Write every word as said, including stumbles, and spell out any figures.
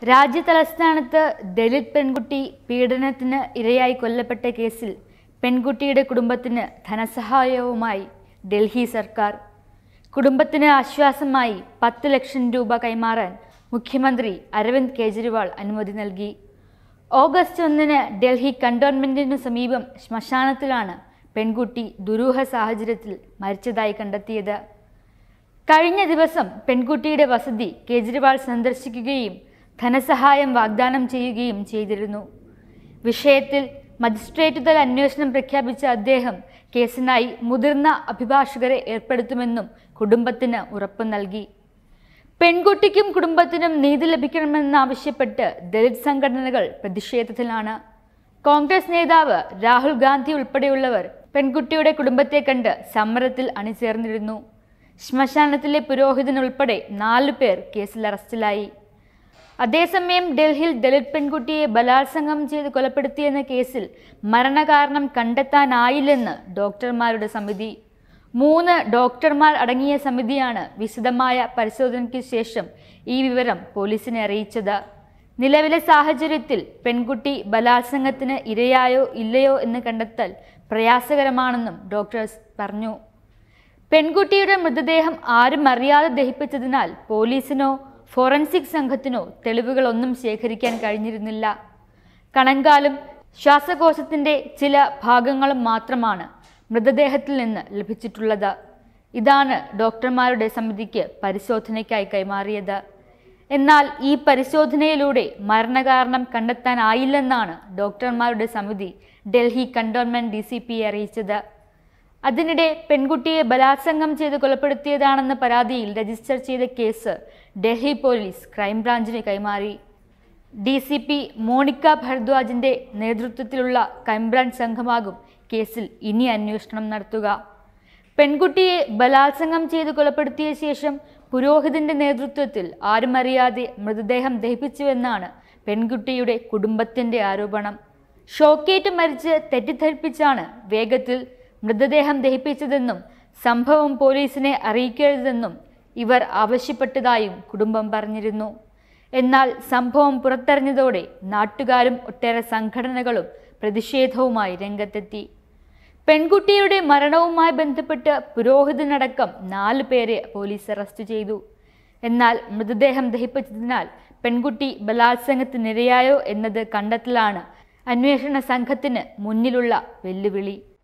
രാജ്യതലസ്ഥാനത്ത് ദലിത് പെൺകുട്ടി പീഡനത്തിന് ഇരയായി കൊല്ലപ്പെട്ട കേസിൽ പെൺകുട്ടിയുടെ കുടുംബത്തിന് ധനസഹായവുമായി ഡൽഹി സർക്കാർ. കുടുംബത്തിന് ആശ്വാസമായി പത്ത് ലക്ഷം രൂപ കൈമാറാൻ മുഖ്യമന്ത്രി അരവിന്ദ് കെജ്രിവാൾ അനുമതി നൽകി. ഓഗസ്റ്റ് ഒന്നിന് ഡൽഹി കണ്ടോൺമെന്റിനു സമീപം ശ്മശാനത്തിലാണ് പെൺകുട്ടി ദുരൂഹ സാഹചര്യത്തിൽ മരിച്ചതായി കണ്ടെത്തിയത്. കഴിഞ്ഞ ദിവസം പെൺകുട്ടിയുടെ വസതി കെജ്രിവാൾ സന്ദർശിക്കുകയും ധനസഹായം വാഗ്ദാനം ചെയ്യുകയും ചെയ്തിരുന്നു. വിഷയത്തിൽ മജിസ്ട്രേറ്റ് തല അന്വേഷണം പ്രഖ്യാപിച്ച അദ്ദേഹം കേസിനായി മുതിർന്ന അഭിഭാഷകരെ ഏർപ്പെടുത്തുമെന്നും കുടുംബത്തിന് ഉറപ്പു നൽകി. പെൺകുട്ടിക്കും കുടുംബത്തിനും നീതി ലഭിക്കണമെന്നാവശ്യപ്പെട്ട് ദലിത് സംഘടനകൾ പ്രതിഷേധത്തിലാണ്. കോൺഗ്രസ് നേതാവ് രാഹുൽ ഗാന്ധി ഉൾപ്പെടെയുള്ളവർ പെൺകുട്ടിയുടെ കുടുംബത്തെ കണ്ട് സമരത്തിൽ അണിചേർന്നിരുന്നു. ശ്മശാനത്തിലെ പുരോഹിതൻ ഉൾപ്പെടെ നാലു പേർ കേസിൽ അറസ്റ്റിലായി. അതേസമയം ഡൽഹിയിൽ ദലിത് പെൺകുട്ടിയെ ബലാത്സംഗം ചെയ്ത് കൊലപ്പെടുത്തിയെന്ന കേസിൽ മരണകാരണം കണ്ടെത്താനായില്ലെന്ന് ഡോക്ടർമാരുടെ സമിതി. മൂന്ന് ഡോക്ടർമാർ അടങ്ങിയ സമിതിയാണ് വിശദമായ പരിശോധനയ്ക്ക് ശേഷം ഈ വിവരം പോലീസിനെ അറിയിച്ചത്. നിലവിലെ സാഹചര്യത്തിൽ പെൺകുട്ടി ബലാത്സംഗത്തിന് ഇരയായോ ഇല്ലയോ എന്ന് കണ്ടെത്തൽ പ്രയാസകരമാണെന്നും ഡോക്ടേഴ്സ് പറഞ്ഞു. പെൺകുട്ടിയുടെ മൃതദേഹം ആരും അറിയാതെ ദഹിപ്പിച്ചതിനാൽ പോലീസിനോ ഫോറൻസിക് സംഘത്തിനോ തെളിവുകളൊന്നും ശേഖരിക്കാൻ കഴിഞ്ഞിരുന്നില്ല. കണങ്കാലും ശ്വാസകോശത്തിൻ്റെ ചില ഭാഗങ്ങളും മാത്രമാണ് മൃതദേഹത്തിൽ നിന്ന് ലഭിച്ചിട്ടുള്ളത്. ഇതാണ് ഡോക്ടർമാരുടെ സമിതിക്ക് പരിശോധനയ്ക്കായി കൈമാറിയത്. എന്നാൽ ഈ പരിശോധനയിലൂടെ മരണകാരണം കണ്ടെത്താനായില്ലെന്നാണ് ഡോക്ടർമാരുടെ സമിതി ഡൽഹി കണ്ടോൺമെന്റ് ഡി സി പിയെ അറിയിച്ചത്. അതിനിടെ പെൺകുട്ടിയെ ബലാത്സംഗം ചെയ്ത് കൊലപ്പെടുത്തിയതാണെന്ന പരാതിയിൽ രജിസ്റ്റർ ചെയ്ത കേസ് ഡൽഹി പോലീസ് ക്രൈംബ്രാഞ്ചിന് കൈമാറി. ഡി സി പി മോണിക്ക ഭരദ്വാജിന്റെ നേതൃത്വത്തിലുള്ള ക്രൈംബ്രാഞ്ച് സംഘമാകും കേസിൽ ഇനി അന്വേഷണം നടത്തുക. പെൺകുട്ടിയെ ബലാത്സംഗം ചെയ്ത് കൊലപ്പെടുത്തിയ ശേഷം പുരോഹിതന്റെ നേതൃത്വത്തിൽ ആരുമറിയാതെ മൃതദേഹം ദഹിപ്പിച്ചുവെന്നാണ് പെൺകുട്ടിയുടെ കുടുംബത്തിന്റെ ആരോപണം. ഷോക്കേറ്റ് മരിച്ച് തെറ്റിദ്ധരിപ്പിച്ചാണ് വേഗത്തിൽ മൃതദേഹം ദഹിപ്പിച്ചതെന്നും സംഭവം പോലീസിനെ അറിയിക്കരുതെന്നും ഇവർ ആവശ്യപ്പെട്ടതായും കുടുംബം പറഞ്ഞിരുന്നു. എന്നാൽ സംഭവം പുറത്തറിഞ്ഞതോടെ നാട്ടുകാരും ഒട്ടേറെ സംഘടനകളും പ്രതിഷേധവുമായി രംഗത്തെത്തി. പെൺകുട്ടിയുടെ മരണവുമായി ബന്ധപ്പെട്ട് പുരോഹിതനടക്കം നാല് പേരെ പോലീസ് അറസ്റ്റ് ചെയ്തു. എന്നാൽ മൃതദേഹം ദഹിപ്പിച്ചതിനാൽ പെൺകുട്ടി ബലാത്സംഗത്തിനിരയായോ എന്നത് കണ്ടെത്തലാണ് അന്വേഷണ സംഘത്തിന് മുന്നിലുള്ള വെല്ലുവിളി.